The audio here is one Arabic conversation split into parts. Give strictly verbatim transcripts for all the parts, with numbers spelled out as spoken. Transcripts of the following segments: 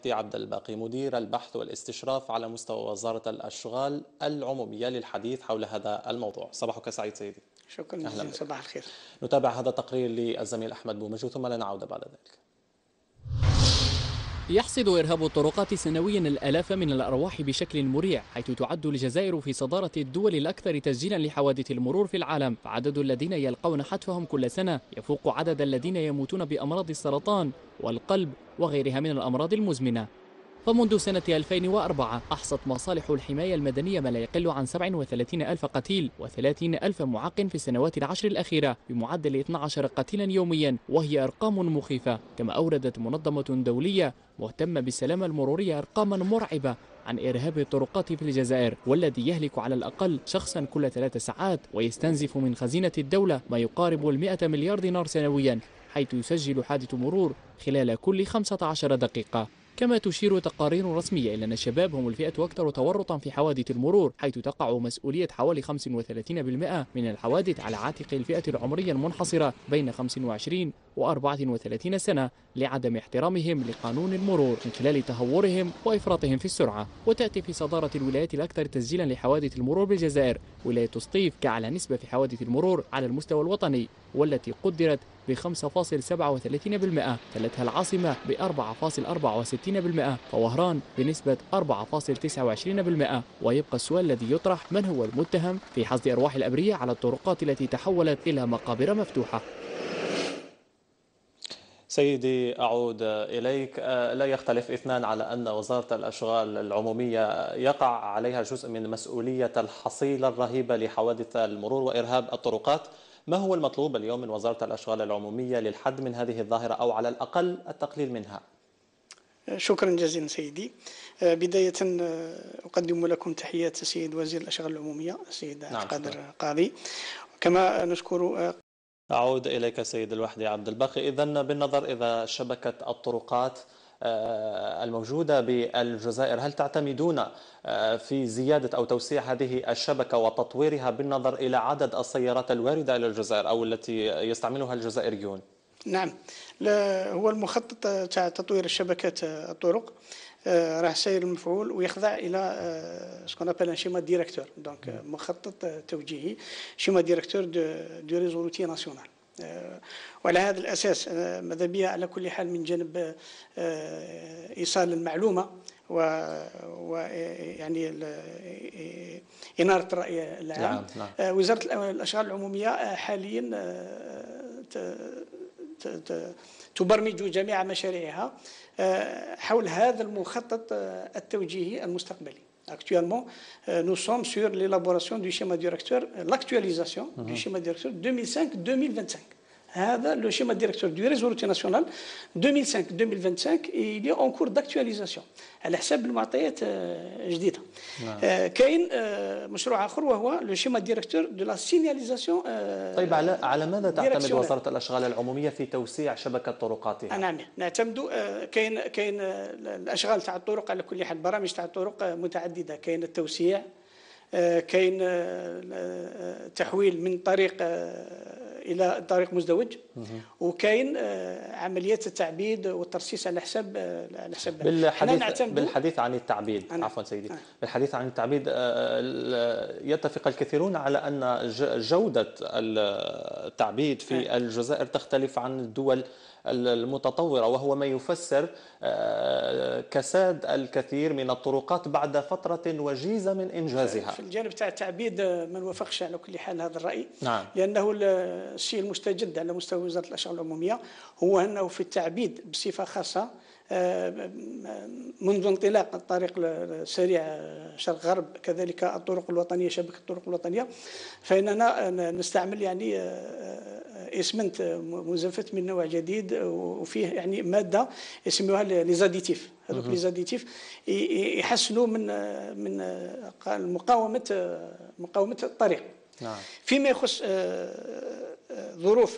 الوحدي عبد الباقي مدير البحث والاستشراف على مستوى وزارة الأشغال العمومية للحديث حول هذا الموضوع. صباحك سعيد سيدي. شكرا جزيلا، صباح الخير. نتابع هذا التقرير للزميل أحمد بومجو ثم لنعود بعد ذلك. يحصد إرهاب الطرقات سنويا الآلاف من الأرواح بشكل مريع، حيث تعد الجزائر في صدارة الدول الأكثر تسجيلا لحوادث المرور في العالم، فعدد الذين يلقون حتفهم كل سنة يفوق عدد الذين يموتون بأمراض السرطان والقلب وغيرها من الأمراض المزمنة. فمنذ سنة ألفين وأربعة أحصت مصالح الحماية المدنية ما لا يقل عن سبعة وثلاثين ألف قتيل وثلاثين ألف معاق في السنوات العشر الأخيرة بمعدل اثني عشر قتيلا يوميا، وهي أرقام مخيفة. كما أوردت منظمة دولية مهتمة بالسلامة المرورية أرقاما مرعبة عن إرهاب الطرقات في الجزائر، والذي يهلك على الأقل شخصا كل ثلاث ساعات ويستنزف من خزينة الدولة ما يقارب المئة مليار دينار سنويا، حيث يسجل حادث مرور خلال كل خمسة عشر دقيقة. كما تشير تقارير رسمية إلى أن الشباب هم الفئة أكثر تورطا في حوادث المرور، حيث تقع مسؤولية حوالي خمسة وثلاثين بالمئة من الحوادث على عاتق الفئة العمرية المنحصرة بين خمسة وعشرين وأربعة وثلاثين سنة لعدم احترامهم لقانون المرور من خلال تهورهم وإفراطهم في السرعة. وتأتي في صدارة الولايات الأكثر تسجيلا لحوادث المرور بالجزائر ولاية سطيف كأعلى نسبة في حوادث المرور على المستوى الوطني، والتي قدرت ب خمسة فاصلة سبعة وثلاثين بالمئة، تلتها العاصمة ب أربعة فاصلة أربعة وستين بالمئة، ووهران بنسبة أربعة فاصلة تسعة وعشرين بالمئة. ويبقى السؤال الذي يطرح: من هو المتهم في حصد أرواح الأبرياء على الطرقات التي تحولت إلى مقابر مفتوحة؟ سيدي أعود إليك. لا يختلف اثنان على أن وزارة الأشغال العمومية يقع عليها جزء من مسؤولية الحصيلة الرهيبة لحوادث المرور وإرهاب الطرقات. ما هو المطلوب اليوم من وزارة الأشغال العمومية للحد من هذه الظاهرة أو على الأقل التقليل منها؟ شكرا جزيلا سيدي. بداية أقدم لكم تحيات السيد وزير الأشغال العمومية السيد عبد القادر قاضي، كما نشكر. أعود إليك سيد الوحدي عبد الباقي. إذن بالنظر إذا شبكة الطرقات الموجودة بالجزائر، هل تعتمدون في زيادة أو توسيع هذه الشبكة وتطويرها بالنظر إلى عدد السيارات الواردة إلى الجزائر أو التي يستعملها الجزائريون؟ نعم، هو المخطط تاع تطوير شبكة الطرق راه سير المفعول ويخضع الى سكون ابل ان شيما ديريكتور، دونك مخطط توجيهي، شيما ديريكتور دو ريزو روتي ناسيونال. وعلى هذا الاساس ماذا بيا على كل حال من جانب ايصال المعلومه ويعني اناره الراي العام، نعم. وزاره الاشغال العموميه حاليا تبرمج جميع مشاريعها حول هذا المخطط التوجيهي المستقبلي. Actuellement, nous sommes sur l'élaboration du schéma directeur, l'actualisation mm-hmm. du schéma directeur deux mille cinq deux mille vingt-cinq. هذا le schéma directeur du réseau routier national deux mille cinq deux mille vingt-cinq et il est en cours d'actualisation على حساب المعطيات جديدة. نعم. كاين مشروع آخر وهو le schéma directeur de la signalisation. طيب على على ماذا تعتمد وزارة الأشغال العمومية في توسيع شبكة طرقاتها؟ نعم، نعتمد كاين كاين الأشغال تاع الطرق على كل حال، برامج تاع الطرق متعددة. كاين التوسيع، كاين تحويل من طريق الى طريق مزدوج، وكاين عمليات التعبيد والترصيص على حسب على حسب بالحديث بالحديث عن التعبيد. أنا. عفوا سيدي. أنا. بالحديث عن التعبيد يتفق الكثيرون على ان جودة التعبيد في أنا. الجزائر تختلف عن الدول المتطورة، وهو ما يفسر كساد الكثير من الطرقات بعد فترة وجيزة من إنجازها. في الجانب تاع التعبيد ما نوافقش على كل حال هذا الرأي. نعم. لأنه الشيء المستجد على مستوى وزارة الأشغال العمومية هو أنه في التعبيد بصفة خاصة منذ انطلاق الطريق السريع شرق غرب، كذلك الطرق الوطنية، شبكة الطرق الوطنية، فإننا نستعمل يعني اسمنت مزفت من نوع جديد وفيه يعني مادة يسموها ليزاديتيف. هذوك ليزاديتيف يحسنوا من من مقاومة مقاومة الطريق. نعم. فيما يخص ظروف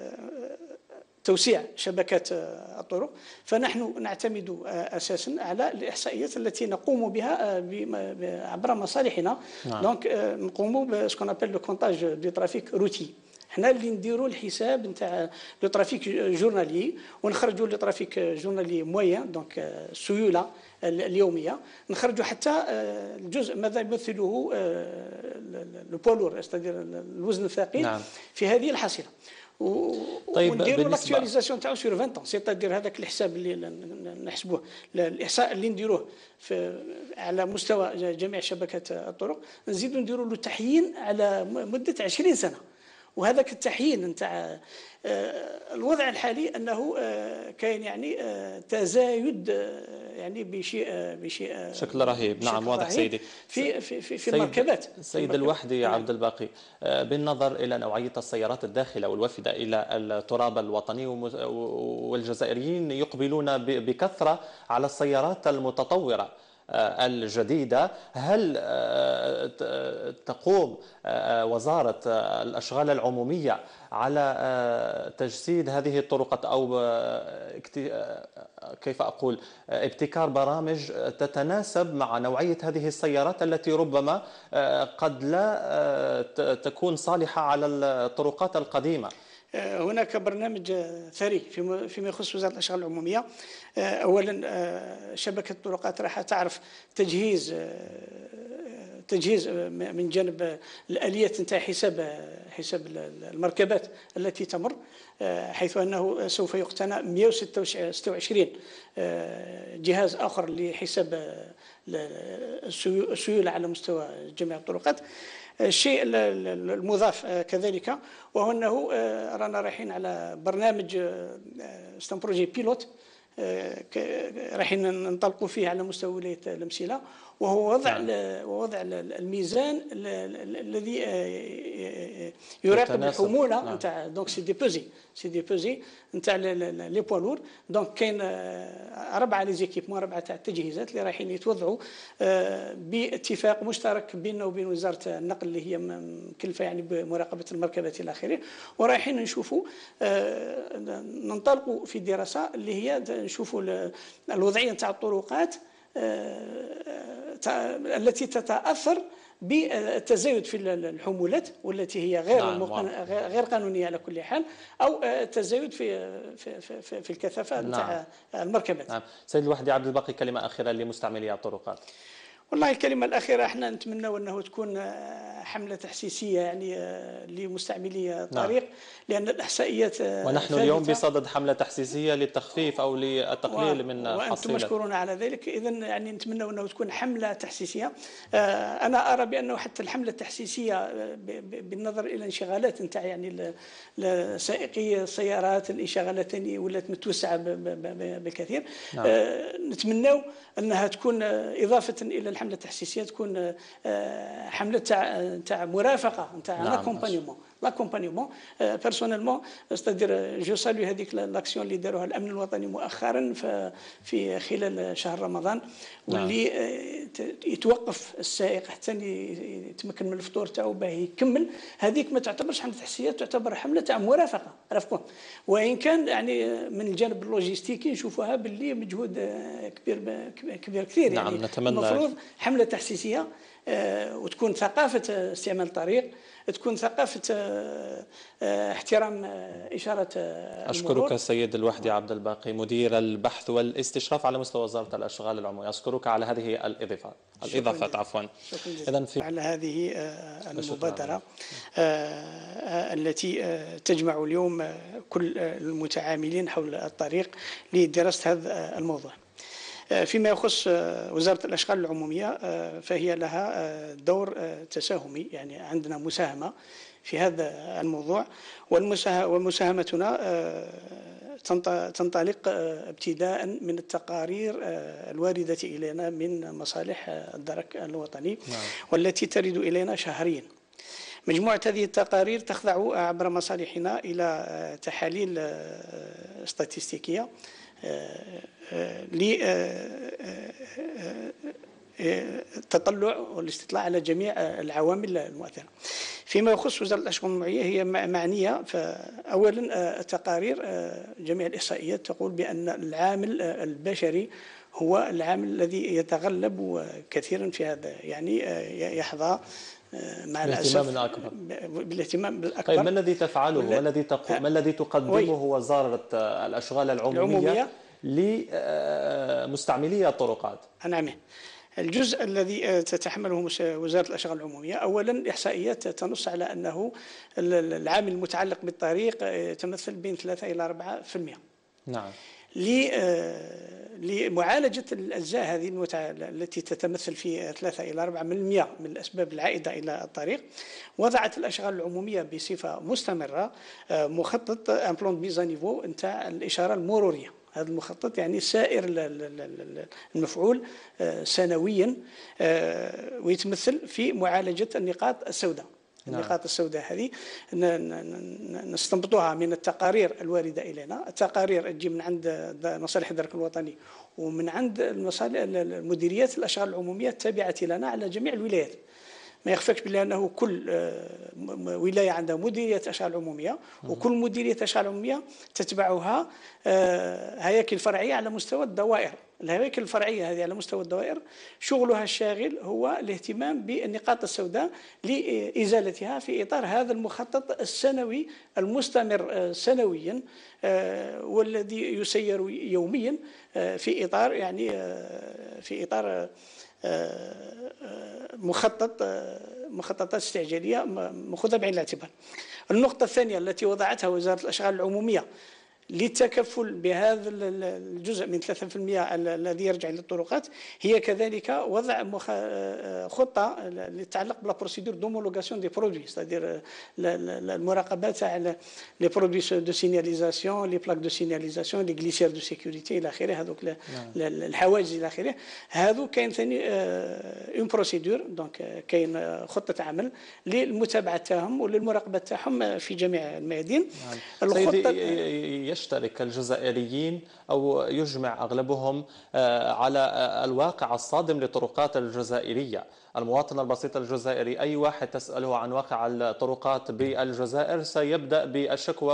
توسيع شبكات الطرق، فنحن نعتمد اساسا على الاحصائيات التي نقوم بها عبر مصالحنا. نعم. دونك نقوم بسكون ابل لو كونتاج دو ترافيك روتي، حنا اللي نديروا الحساب نتاع لو ترافيك جورنالي ونخرجوا لو ترافيك جورنالي موين دونك السيوله اليوميه، نخرجوا حتى الجزء ماذا يمثله لو بولور استدير الوزن الثقيل نعم. في هذه الحصيله. طيب ونديروا لاكتواليزاسيون تاعو سور عشرين طون، سيتادير هذاك الحساب اللي نحسبوه الاحصاء اللي نديروه في على مستوى جميع شبكات الطرق، نزيدوا نديروا له تحيين على مده عشرين سنه. وهذاك التحيين نتاع الوضع الحالي انه كاين يعني تزايد يعني بشيء بشيء بشكل رهيب. نعم واضح سيدي. في في في, في المركبات. سيد الوحدي عبد الباقي، بالنظر الى نوعيه السيارات الداخله والوافده الى التراب الوطني والجزائريين يقبلون بكثره على السيارات المتطوره الجديدة، هل تقوم وزارة الأشغال العمومية على تجسيد هذه الطرقات أو كيف أقول ابتكار برامج تتناسب مع نوعية هذه السيارات التي ربما قد لا تكون صالحة على الطرقات القديمة؟ هناك برنامج ثري فيما يخص وزارة الأشغال العمومية. أولا شبكة الطرقات راح تعرف تجهيز تجهيز من جانب الآليات نتاع حساب حساب المركبات التي تمر، حيث أنه سوف يقتنى مئة وستة وعشرين جهاز آخر لحساب السيولة على مستوى جميع الطرقات. الشيء المضاف كذلك وهو أنه رانا رايحين على برنامج ستان بروجي بيلوت رايحين ننطلقوا فيه على مستوى ولاية المسيلة، وهو وضع وضع الميزان الذي يراقب الحموله نتاع دونك سي دي بوزي سي دي بوزي نتاع لي بوا لور. دونك كاين اربعه لي زيكيبمون اربعه تاع التجهيزات اللي رايحين يتوضعوا باتفاق مشترك بيننا وبين وزاره النقل اللي هي مكلفه يعني بمراقبه المركبات الى اخره، ورايحين نشوفوا ننطلقوا في دراسه اللي هي نشوفوا الوضعيه نتاع الطرقات التي تتأثر بالتزايد في الحمولات والتي هي غير نعم غير قانونية على كل حال، أو التزايد في في في, في الكثافة نتاع نعم. المركبات. نعم. سيد الوحدي عبد الباقي، كلمة أخيرة لمستعملي الطرقات. والله الكلمة الأخيرة احنا نتمنى أنه تكون حملة تحسيسية يعني لمستعملي الطريق نعم. لأن الإحصائيات ونحن اليوم بصدد حملة تحسيسية للتخفيف أو للتقليل من حصيلة، وأنتم مشكورون على ذلك. إذن يعني نتمنى أنه تكون حملة تحسيسية. أنا أرى بأنه حتى الحملة التحسيسية بالنظر إلى انشغالات نتاع يعني سائقي السيارات، الانشغالات اللي ولات متوسعة بكثير نعم. نتمنى أنها تكون إضافة إلى الحملة التحسيسية تكون حملة تاع تاع مرافقة نتاع لاكومبانيمون لاكومبانيمون بيرسونيلمون ستادير جو سالو هذيك لاكسيون اللي داروها الامن الوطني مؤخرا في خلال شهر رمضان، واللي يتوقف السائق حتى يتمكن من الفطور تاعو باه يكمل. هذيك ما تعتبرش حمله تحسيسيه، تعتبر حمله تاع مرافقه عرفتكم، وان كان يعني من الجانب اللوجستيكي نشوفوها باللي مجهود كبير كبير كثير يعني نعم. نتمنى المفروض حمله تحسيسيه وتكون ثقافه استعمال الطريق، تكون ثقافة احترام إشارة المرور. أشكرك السيد الوحدي عبد الباقي مدير البحث والاستشراف على مستوى وزارة الأشغال العمومية. أشكرك على هذه الإضافات الإضافات عفوا إذن في على هذه المبادرة التي تجمع اليوم كل المتعاملين حول الطريق لدراسة هذا الموضوع. فيما يخص وزارة الأشغال العمومية فهي لها دور تساهمي، يعني عندنا مساهمة في هذا الموضوع، ومساهمتنا تنطلق ابتداء من التقارير الواردة إلينا من مصالح الدرك الوطني والتي ترد إلينا شهريا. مجموعة هذه التقارير تخضع عبر مصالحنا إلى تحاليل استاتستيكية للتطلع والاستطلاع على جميع العوامل المؤثرة. فيما يخص وزارة الأشغال العمومية هي معنية، فأولا التقارير جميع الإحصائيات تقول بأن العامل البشري هو العامل الذي يتغلب كثيرا في هذا، يعني يحظى مع الاسف أكبر. بالاهتمام الأكبر. طيب ما الذي تفعله؟ ما الذي تقو... ما الذي تقدمه وزارة الأشغال العمومية لمستعملي الطرقات؟ نعم. الجزء الذي تتحمله وزارة الأشغال العمومية، أولا إحصائيات تنص على أنه العامل المتعلق بالطريق يتمثل بين ثلاثة إلى أربعة في المئة. نعم. لمعالجة الأجزاء هذه التي تتمثل في ثلاثة إلى أربعة بالمئة من الأسباب العائدة إلى الطريق، وضعت الأشغال العمومية بصفة مستمرة مخطط ان بلون ميزا نيفو نتاع الإشارة المرورية. هذا المخطط يعني سائر المفعول سنويا، ويتمثل في معالجة النقاط السوداء. النقاط السوداء هذه نستنبطها من التقارير الواردة إلينا. التقارير تجي من عند مصالح الدرك الوطني ومن عند المصالح المديريات الأشغال العمومية التابعة لنا على جميع الولايات. ما يخفاش بالله أنه كل ولاية عندها مديرية أشغال عمومية، وكل مديرية أشغال عمومية تتبعها هياكل فرعية على مستوى الدوائر. الهياكل الفرعية هذه على مستوى الدوائر شغلها الشاغل هو الاهتمام بالنقاط السوداء لإزالتها في إطار هذا المخطط السنوي المستمر سنويا، والذي يسير يوميا في إطار يعني في إطار مخطط مخططات استعجالية مأخوذة بعين الاعتبار. النقطة الثانية التي وضعتها وزارة الأشغال العمومية للتكفل بهذا الجزء من ثلاثة بالمئة الذي يرجع للطرقات هي كذلك وضع خطة تتعلق بلا بروسيدور دومولوغاسيون دي برودوي، ستادير المراقبة تاع لي برودوي دو سينياليزاسيون، لي بلاك دو سينياليزاسيون، لي غليسير دو سيكوريتي الى اخره، هذوك الحواجز الى اخره. هذو كاين ثاني اون بروسيدور، دونك كاين خطة عمل للمتابعة تاعهم وللمراقبة تاعهم في جميع الميادين. الخطة يشترك الجزائريين أو يجمع أغلبهم على الواقع الصادم للطرقات الجزائرية. المواطن البسيط الجزائري أي واحد تسأله عن واقع الطرقات بالجزائر سيبدأ بالشكوى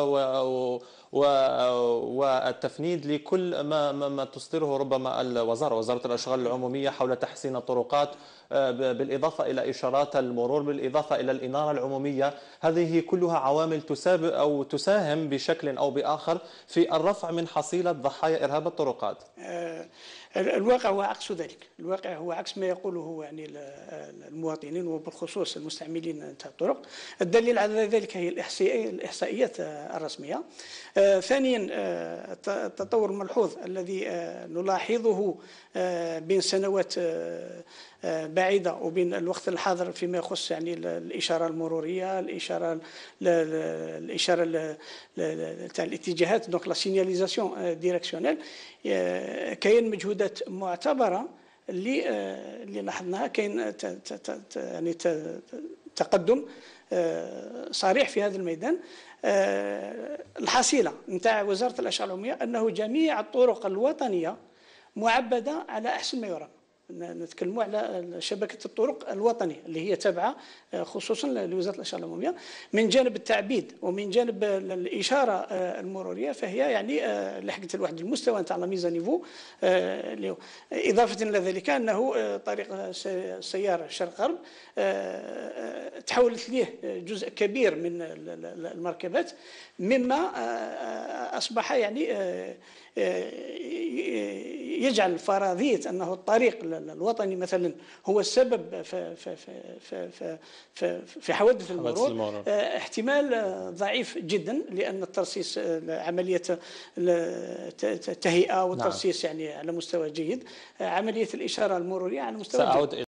والتفنيد لكل ما ما تصدره ربما الوزارة وزارة الأشغال العمومية حول تحسين الطرقات، بالإضافة إلى إشارات المرور، بالإضافة إلى الإنارة العمومية. هذه كلها عوامل تسابق أو تساهم بشكل أو بآخر في الرفع من حصيلة ضحايا إرهاب الطرقات. الواقع هو عكس ذلك. الواقع هو عكس ما يقوله يعني المواطنين وبالخصوص المستعملين تاع الطرق. الدليل على ذلك هي الإحصائيات الرسمية. ثانيا التطور الملحوظ الذي نلاحظه بين سنوات بعيدة وبين الوقت الحاضر فيما يخص يعني الإشارة المرورية، الإشارة الإشارة تاع الاتجاهات، دونك لا سينياليزاسيون ديريكسيونيل. كاين مجهودات معتبرة اللي اللي لاحظناها، كاين يعني تقدم صريح في هذا الميدان. الحصيلة نتاع وزارة الأشغال العمومية أنه جميع الطرق الوطنية معبدة على أحسن ما يرام. نتكلموا على شبكة الطرق الوطنية اللي هي تابعة خصوصا لوزارة الأشغال العمومية. من جانب التعبيد ومن جانب الإشارة المرورية فهي يعني لحقت لواحد المستوى نتاع لا ميزا نيفو. إضافة إلى ذلك أنه طريق السيارة شرق غرب تحولت ليه جزء كبير من المركبات، مما أصبح يعني يجعل فرضية أنه الطريق الوطني مثلا هو السبب في في في في في, في حوادث المرور, المرور. احتمال ضعيف جدا، لأن الترصيص عملية التهيئة والترصيص نعم. يعني على مستوى جيد، عملية الإشارة المرورية على مستوى سأعود جيد.